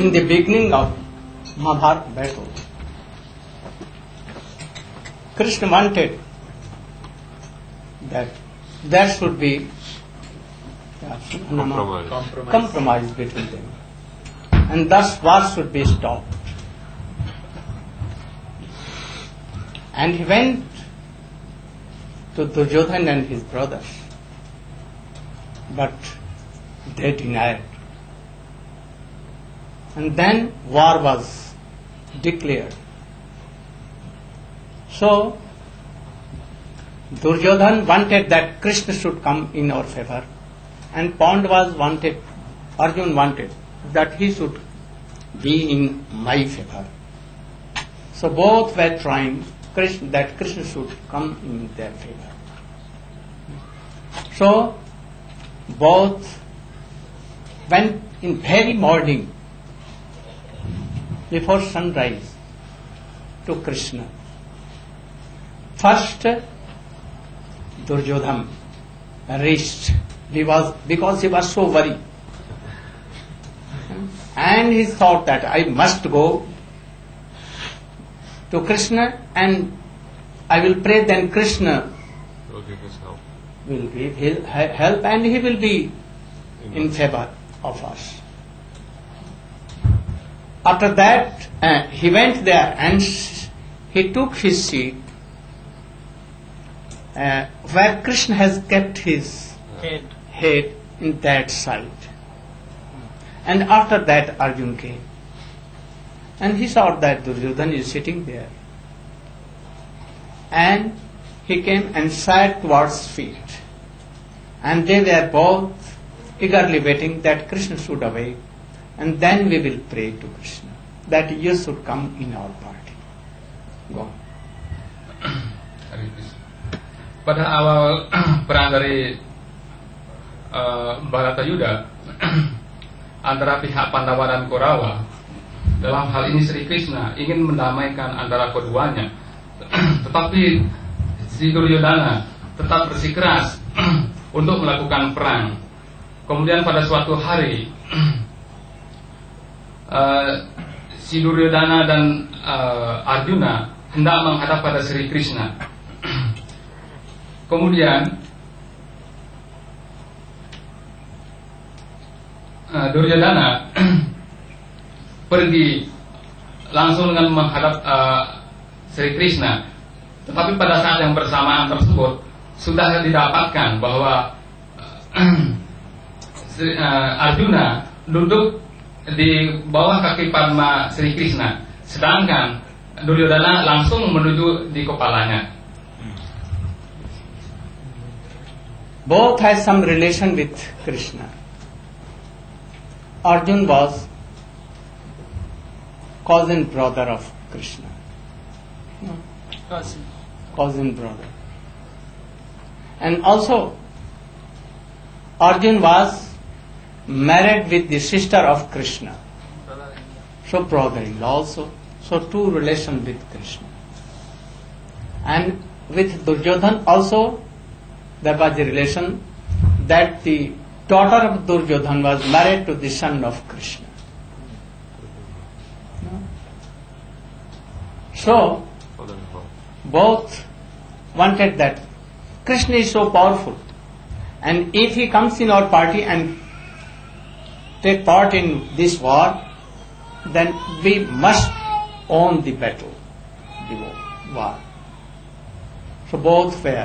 in the beginning of Mahabharata battle, Krishna wanted that there should be compromise between them, and thus war should be stopped. And he went to Duryodhana and his brothers, but they denied. And then war was declared. So Duryodhana wanted that Krishna should come in our favor, and Pandavas wanted, Arjuna wanted that he should be in my favor. So both were trying that Krishna should come in their favor. So both went in very morning before sunrise to Krishna. First Duryodhana reached because he was so worried, and he thought that I must go to Krishna and I will pray, then Krishna will give his help. will give his help and he will be in favor of us. After that he went there and he took his seat where Krishna has kept his head in that side. And after that Arjuna came, and he saw that Duryodhana is sitting there, and he came and sat towards feet, and they were both eagerly waiting that Krishna should awake, and then we will pray to Krishna that you should come in our party. Go. Pada awal perang dari Baratayuda antara pihak Pandawa dan Korawa, dalam hal ini Sri Krishna ingin mendamaikan antara keduanya, tetapi si Duryodhana tetap bersikeras untuk melakukan perang. Kemudian pada suatu hari si Duryodhana dan Arjuna hendak menghadap pada Sri Krishna. Kemudian Duryodhana pergi langsung dengan menghadap Sri Krishna, tetapi pada saat yang bersamaan tersebut sudah didapatkan bahwa Arjuna duduk di bawah kaki Padma Sri Krishna, sedangkan Duryodhana langsung menuju di kepalanya. Both had some relation with Krishna. Arjuna was cousin brother of Krishna. Cousin brother. And also Arjuna was married with the sister of Krishna. So brother-in-law also. So two relations with Krishna. And with Duryodhana also there was a relation that the daughter of Duryodhana was married to the son of Krishna. So both wanted that Krishna is so powerful, and if he comes in our party and take part in this war, then we must own the battle, the war. So both were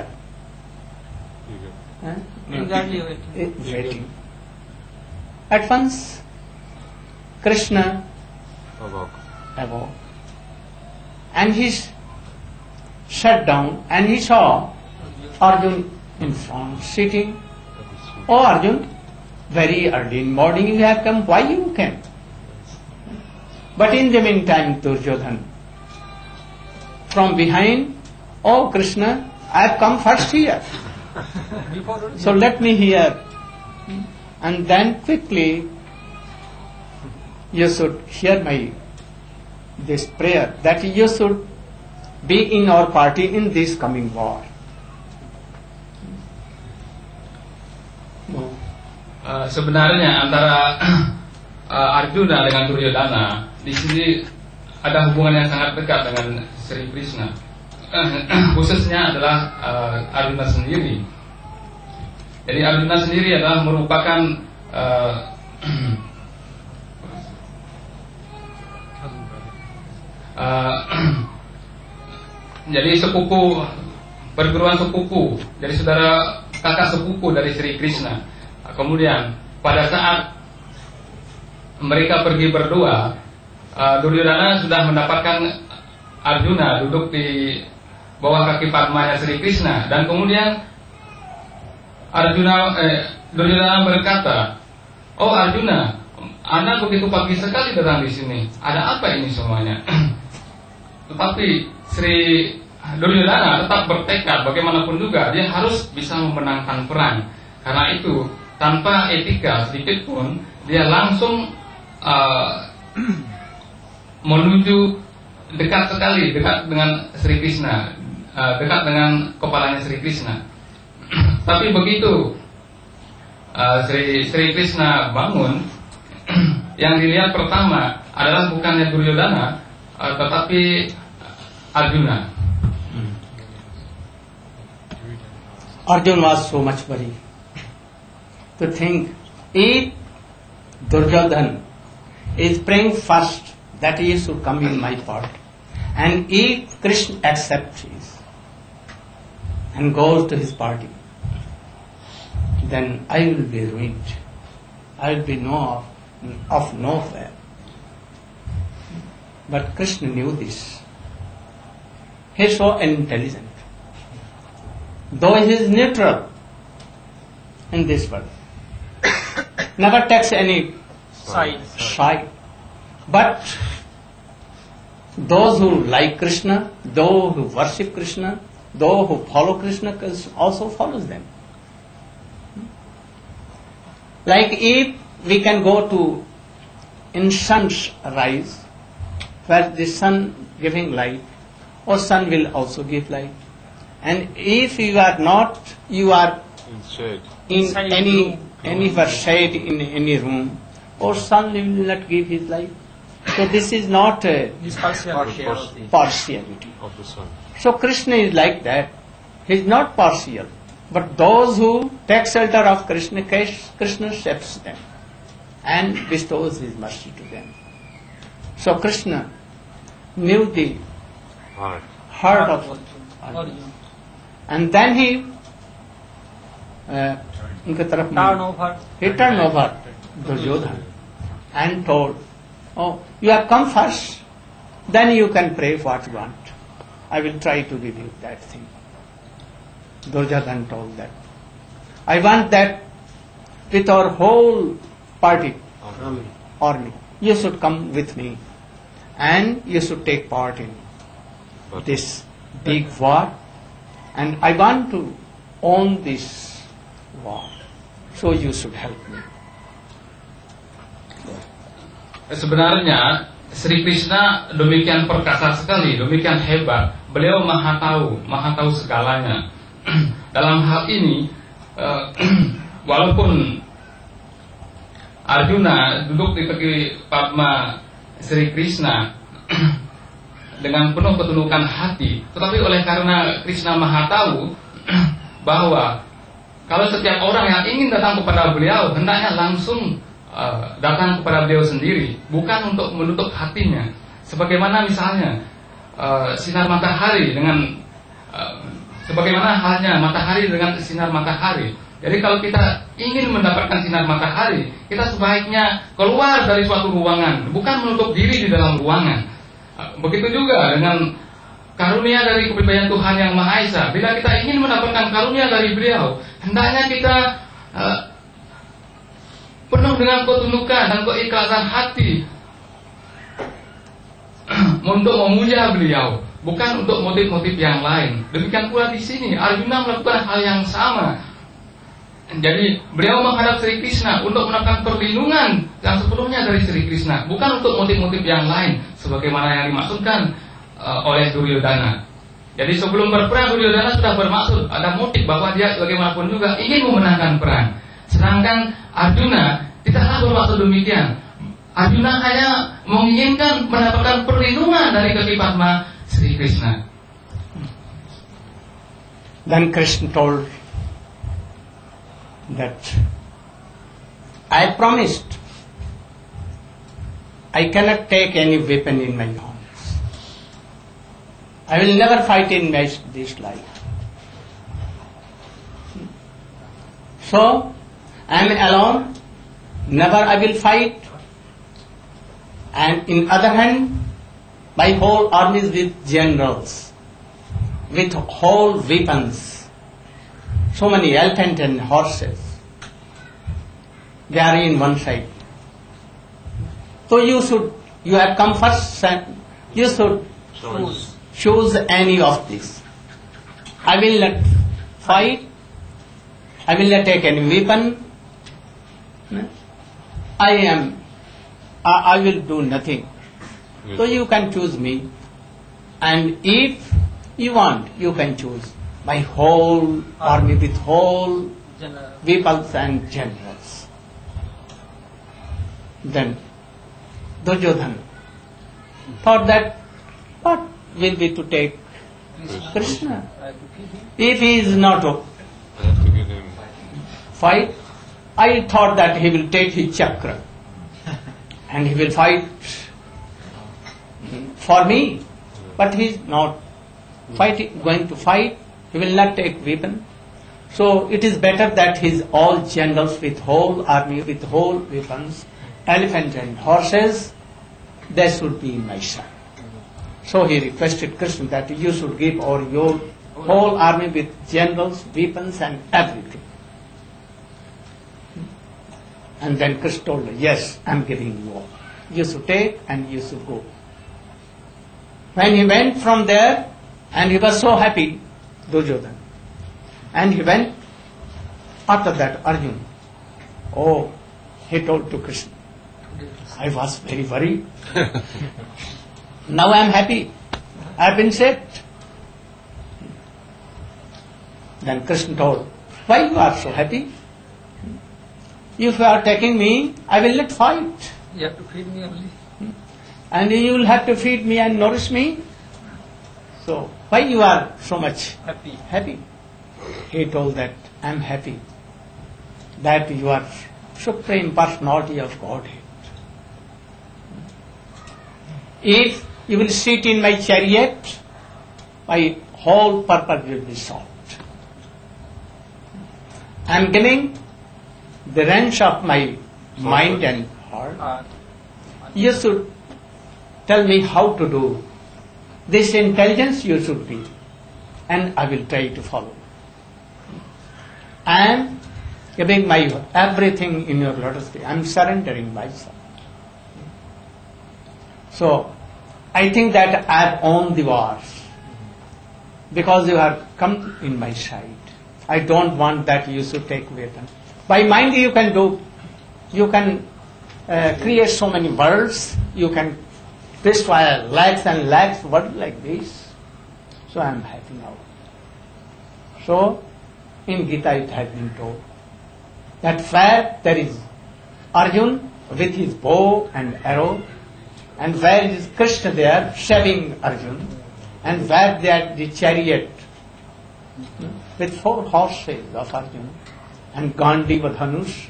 waiting. At once Krishna awoke, and he sat down and he saw Arjuna in front sitting. Oh Arjuna, very early in morning you have come, why you came? But in the meantime Duryodhana from behind, oh Krishna, I have come first here. So let me hear, and then quickly you should hear this prayer that you should be in our party in this coming war. Sebenarnya antara Arjuna dengan Duryodhana, di sini ada hubungan yang sangat dekat dengan Sri Krishna. Khususnya adalah Arjuna sendiri. Jadi Arjuna sendiri adalah merupakan jadi sepupu, perguruan sepupu, jadi saudara kakak sepupu dari Sri Krishna. Kemudian pada saat mereka pergi berdua, Duryodhana sudah mendapatkan Arjuna duduk di bawah kaki padmanya Sri Krishna, dan kemudian Duryodhana berkata, "Oh Arjuna, Anda begitu pagi sekali datang di sini. Ada apa ini semuanya?" Tetapi Sri Duryodhana tetap bertekad bagaimanapun juga dia harus bisa memenangkan perang. Karena itu tanpa etika sedikit pun dia langsung menuju dekat dengan Sri Krishna, dekat dengan kepalanya Sri Krishna. Tapi begitu Sri Krishna bangun, yang dilihat pertama adalah bukannya Duryodhana, tetapi Arjuna. Arjuna was so much worried to think, if Duryodhana is praying first that he should come in my party, and if Krishna accepts this and goes to his party, then I will be ruined. I will be of no avail. But Krishna knew this. He is so intelligent. Though he is neutral in this world, never takes any side. But those who like Krishna, those who worship Krishna, those who follow Krishna, also follows them. Like if we can go to in sun's rise, where the sun giving light, or sun will also give light. And if you are not, you are in any shade in any room, or sun will not give his light. So this is not partiality of the sun. So Krishna is like that. He is not partial. But those who take shelter of Krishna, Krishna accepts them and bestows his mercy to them. So Krishna knew the heart of Arjuna. And then he turned over Duryodhana and told, "Oh, you have come first, then you can pray what you want. I will try to give you that thing." Duryodhana told that, "I want that with our whole party, army. You should come with me and you should take part in this big war, and I want to own this war, so you should help me." Sebenarnya Sri Krishna demikian perkasa sekali, demikian hebat. Beliau maha tahu segalanya. Dalam hal ini, walaupun Arjuna duduk di kaki padma Sri Krishna dengan penuh ketundukan hati, tetapi oleh karena Krishna maha tahu bahwa kalau setiap orang yang ingin datang kepada beliau hendaknya langsung datang kepada beliau sendiri, bukan untuk menutup hatinya. Sebagaimana misalnya sinar matahari dengan sebagaimana halnya matahari dengan sinar matahari. Jadi kalau kita ingin mendapatkan sinar matahari, kita sebaiknya keluar dari suatu ruangan, bukan menutup diri di dalam ruangan. Begitu juga dengan karunia dari kepribadian Tuhan Yang Maha Esa. Bila kita ingin mendapatkan karunia dari beliau, hendaknya kita penuh dengan ketundukan dan keikhlasan hati untuk memuja beliau, bukan untuk motif-motif yang lain. Demikian pula di sini Arjuna melakukan hal yang sama. Jadi beliau menghadap Sri Krishna untuk mendapatkan perlindungan yang sepenuhnya dari Sri Krishna, bukan untuk motif-motif yang lain sebagaimana yang dimaksudkan oleh Duryodhana. Jadi sebelum berperang Duryodhana sudah bermaksud, ada motif bahwa dia bagaimanapun juga ingin memenangkan perang. Sedangkan Arjuna tidaklah bermaksud demikian. Arjuna hanya menginginkan mendapatkan perlindungan dari kaki Padma Sri Krishna. Then Krishna told that I promised I cannot take any weapon in my arms. I will never fight in this life. So I am alone, never I will fight. And in other hand, my whole army is with generals, with whole weapons, so many elephants and horses. They are in one side. So you have come first, you should choose any of these. I will not fight, I will not take any weapon, I will do nothing. So you can choose me. And if you want, you can choose my whole army with whole weapons and generals. Then Duryodhana thought that what will be to take Krishna? If he is not I have to give him. fight, I thought that he will take his chakra and he will fight for me, but he is not going to fight, he will not take weapon. So it is better that his all generals with whole army, with whole weapons, elephants and horses, they should be my son. So he requested Krishna that you should give your whole army with generals, weapons and everything. And then Krishna told her, yes, I am giving you all. You should take and you should go. When he went from there, and he was so happy, Duryodhana, and he went, after that Arjuna, he told to Krishna, I was very worried. Now I am happy. I have been saved. Then Krishna told, why you are so happy? If you are taking me, I will not fight. You have to feed me only. And you will have to feed me and nourish me. So why you are so much happy? He told that I am happy that you are Supreme Personality of Godhead. If you will sit in my chariot, my whole purpose will be solved. I am giving the range of my mind and heart. You should tell me how to do. This intelligence you should be, and I will try to follow. I am giving my everything in your lotus feet. I am surrendering myself. So, I think that I have won the war because you have come in my side. I don't want that you should take weapon. By mind you can do, you can create so many worlds, you can destroy lakhs and lakhs worlds like this. So I am happy now. So in Gita it has been told that where there is Arjuna with his bow and arrow, and where is Krishna there saving Arjuna, and where there the chariot with 4 horses of Arjuna and Gandiva Dhanush,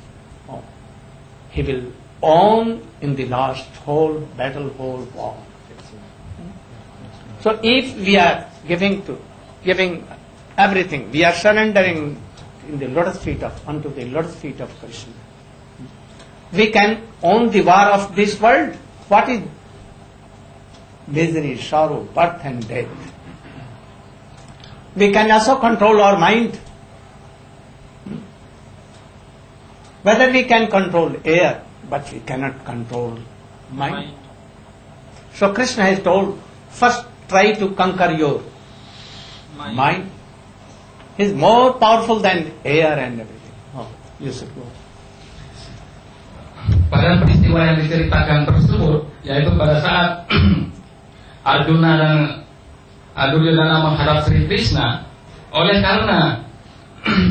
he will own in the last whole battle, whole war. So if we are giving everything, we are surrendering in the lotus feet unto the lotus feet of Krishna, we can own the war of this world. What is misery, sorrow, birth and death? We can also control our mind. Whether we can control air, but we cannot control mind. So Krishna has told, first try to conquer your mind. He is more powerful than air and everything. You should go. Pada peristiwa yang diceritakan tersebut, yaitu pada saat Arjuna dan Duryodhana menghadap Sri Krishna, oleh karena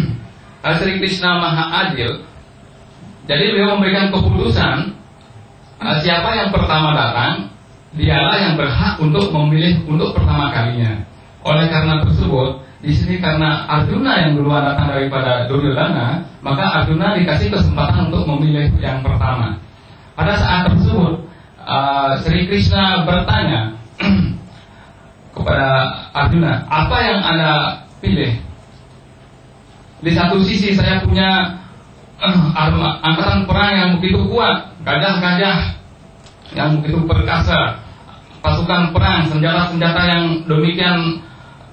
Sri Krishna Maha Adil, jadi beliau memberikan keputusan siapa yang pertama datang, dialah yang berhak untuk memilih untuk pertama kalinya. Oleh karena tersebut, di sini karena Arjuna yang duluan datang daripada Duryodhana, maka Arjuna dikasih kesempatan untuk memilih yang pertama. Pada saat tersebut, Sri Krishna bertanya kepada Arjuna, apa yang Anda pilih? Di satu sisi saya punya angkatan perang yang begitu kuat, gajah-gajah yang begitu perkasa, pasukan perang, senjata-senjata yang demikian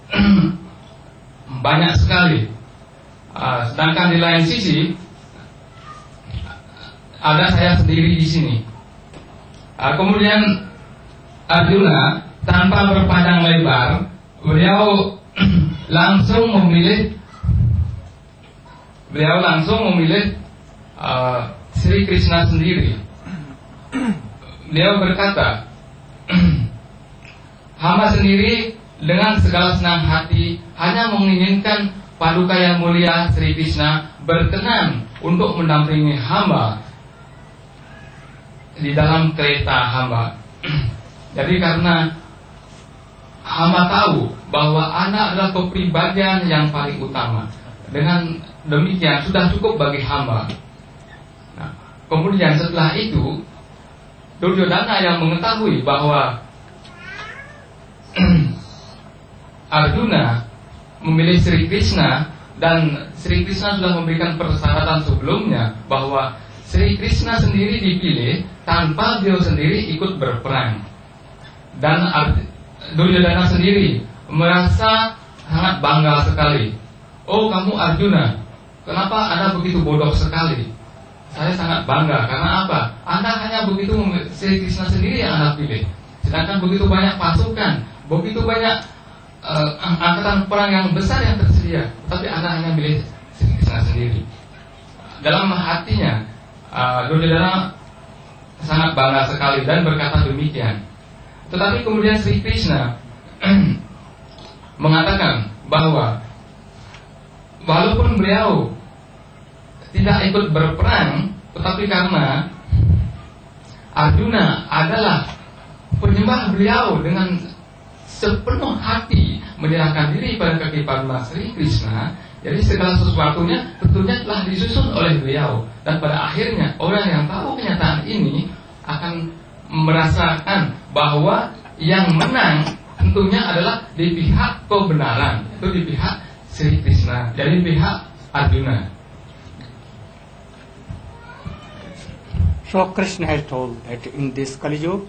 banyak sekali. Sedangkan di lain sisi ada saya sendiri di sini. Kemudian Arjuna tanpa berpandang lebar, beliau langsung memilih Sri Krishna sendiri. Beliau berkata, hamba sendiri dengan segala senang hati hanya menginginkan Paduka yang mulia Sri Krishna berkenan untuk mendampingi hamba di dalam kereta hamba. Jadi karena hamba tahu bahwa anak adalah kepribadian yang paling utama, dengan demikian sudah cukup bagi hamba. Nah, kemudian setelah itu Duryodhana yang mengetahui bahwa Arjuna memilih Sri Krishna, dan Sri Krishna sudah memberikan persyaratan sebelumnya bahwa Sri Krishna sendiri dipilih tanpa beliau sendiri ikut berperang. Dan Duryodhana sendiri merasa sangat bangga sekali. Oh, kamu Arjuna, kenapa Anda begitu bodoh sekali? Saya sangat bangga, karena apa? Anda hanya begitu Sri Krishna sendiri yang Anda pilih. Sedangkan begitu banyak pasukan, begitu banyak angkatan perang yang besar yang tersedia, tapi Anda hanya pilih Sri Krishna sendiri. Dalam hatinya Duryodhana sangat bangga sekali dan berkata demikian. Tetapi kemudian Sri Krishna mengatakan bahwa walaupun beliau tidak ikut berperang, tetapi karena Arjuna adalah penyembah beliau dengan sepenuh hati menyerahkan diri pada kaki Padma Sri Krishna, jadi segala sesuatunya tentunya telah disusun oleh beliau. Dan pada akhirnya orang yang tahu kenyataan ini akan merasakan bahwa yang menang tentunya adalah di pihak kebenaran, itu di pihak Sri Krishna, jadi pihak Arjuna. So Krishna has told that in this Kali Yuga,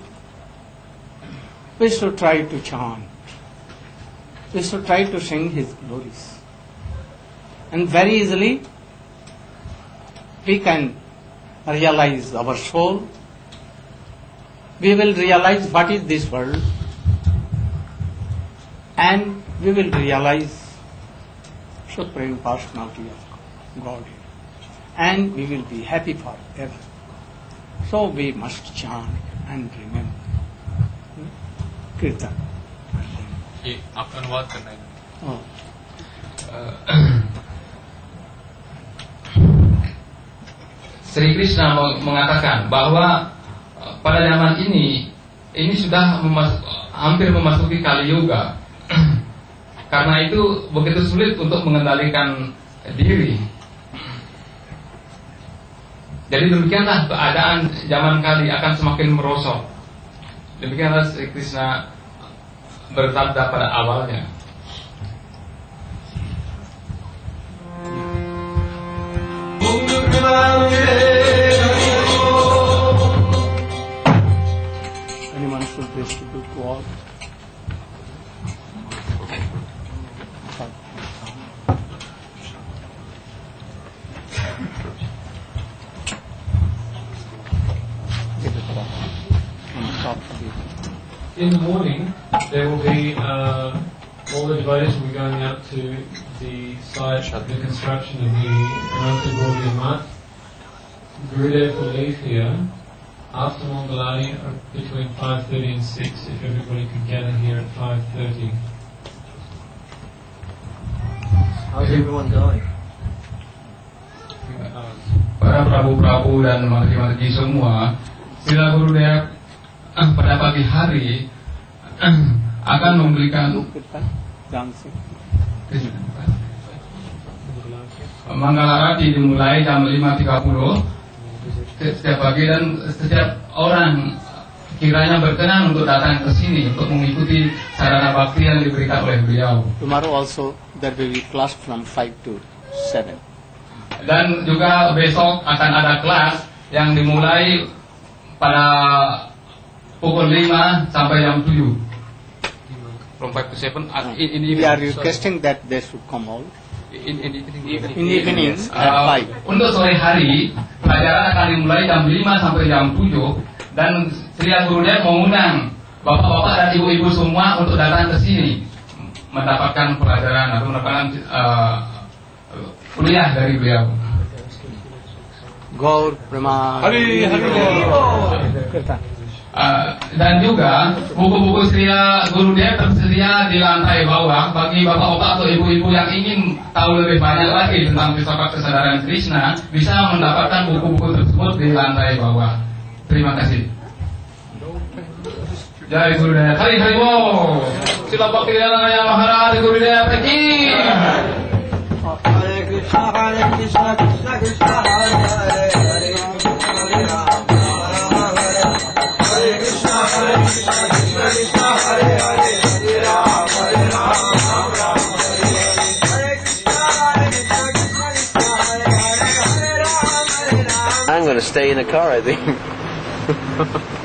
we should try to chant, we should try to sing His glories, and very easily we can realize our soul. We will realize what is this world, and we will realize Supreme Personality of God, and we will be happy forever. So we must chant and remember. Kirtan. ये आप अनुवाद करना है। Oh. Sri Krishna mengatakan bahwa pada zaman ini sudah hampir memasuki Kali Yuga. Karena itu begitu sulit untuk mengendalikan diri. Jadi demikianlah keadaan zaman Kali akan semakin merosot. Demikianlah Sri Krishna bersabda pada awalnya. Anyone should distribute to all. In the morning, there will be all the devotees will be going out to the site of the construction of the Ananta Gaudiya Math. Gurudev will leave here after Mangalani between 5:30 and 6, if everybody could gather here at 5:30. How's everyone going? Para prabu-prabu dan mantri-mantri semua Sila Gurudev pada pagi hari akan memberikan Manggalarati dimulai jam 5.30 setiap pagi, dan setiap orang kiranya berkenan untuk datang ke sini untuk mengikuti sarana bakti yang diberikan oleh beliau. Tomorrow also there will be class from 5 to 7. Dan juga besok akan ada kelas yang dimulai pada pukul 5 sampai jam 7. From 5 to 7 in We are requesting that they should come out in in evening at 5. Untuk sore hari pelajaran akan dimulai jam 5 sampai jam 7, dan Sri Gurudev mengundang bapak-bapak dan ibu-ibu semua untuk datang ke sini mendapatkan pelajaran atau mendapatkan kuliah dari beliau. Gaur Prema Hari Dan juga buku-buku Sri Gurudev tersedia di lantai bawah bagi bapak-bapak atau ibu-ibu yang ingin tahu lebih banyak lagi tentang filsafat kesadaran Krishna, bisa mendapatkan buku-buku tersebut di lantai bawah. Terima kasih. Jai Gurudev. Hari Bo. Sila Bhakti Vedanta Maharaj Gurudev Ki. Hare Krishna, Krishna Krishna, Hare Hare, Hare Rama, Hare Krishna, Krishna Krishna, Hare Hare, Hare Rama, Rama Rama, Hare Krishna, Krishna Krishna, Hare Hare, Hare Rama, Hare Rama. I'm going to stay in the car, I think.